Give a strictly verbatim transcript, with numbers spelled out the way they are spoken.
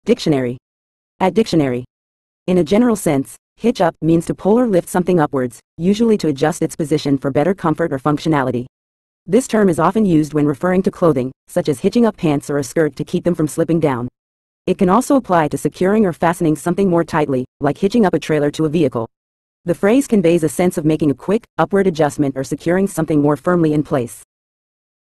Dictionary. At dictionary. In a general sense, hitch up means to pull or lift something upwards, usually to adjust its position for better comfort or functionality. This term is often used when referring to clothing, such as hitching up pants or a skirt to keep them from slipping down. It can also apply to securing or fastening something more tightly, like hitching up a trailer to a vehicle. The phrase conveys a sense of making a quick, upward adjustment or securing something more firmly in place.